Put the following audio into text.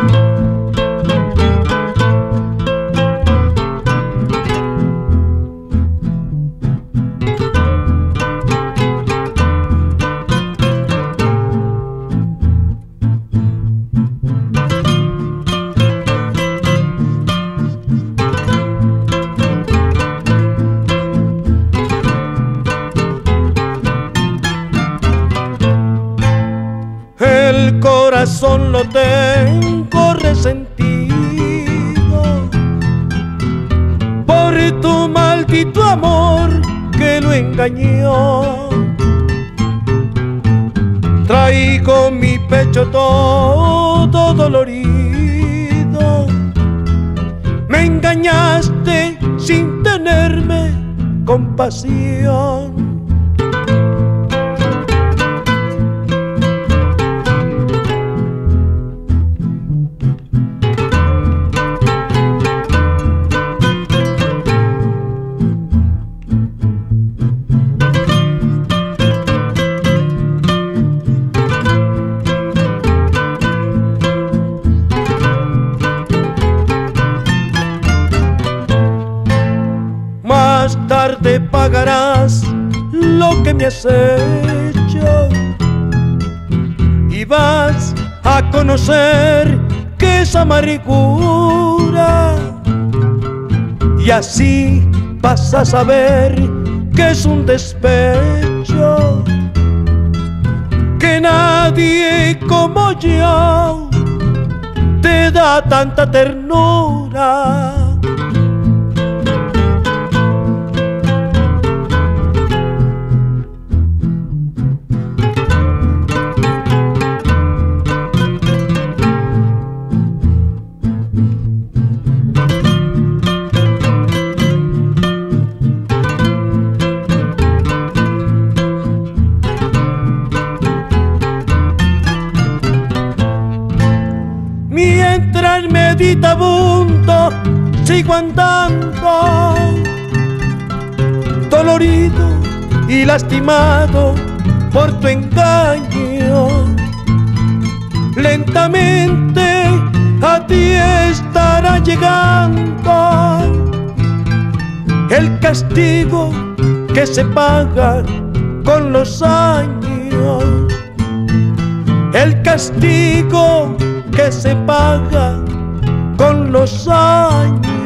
El corazón lo tengo resentido por tu maldito amor que lo engañó. Traigo mi pecho todo dolorido. Me engañaste sin tenerme compasión. Más tarde pagarás lo que me has hecho y vas a conocer que es amargura, y así vas a saber que es un despecho, que nadie como yo te da tanta ternura. Mientras meditabundo sigo andando, dolorido y lastimado por tu engaño. Lentamente a ti estará llegando el castigo que se paga con los años. El castigo que se paga con los años.